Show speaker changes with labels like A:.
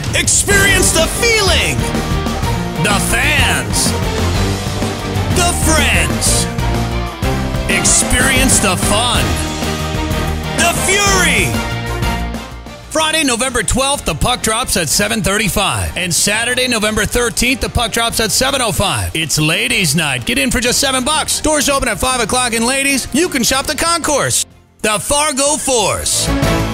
A: Experience the feeling, the fans, the friends. Experience the fun, the fury. Friday, November 12th, the puck drops at 7:35. And Saturday, November 13th, the puck drops at 7:05. It's ladies' night. Get in for just $7. Doors open at 5 o'clock, and ladies, you can shop the concourse. The Fargo Force.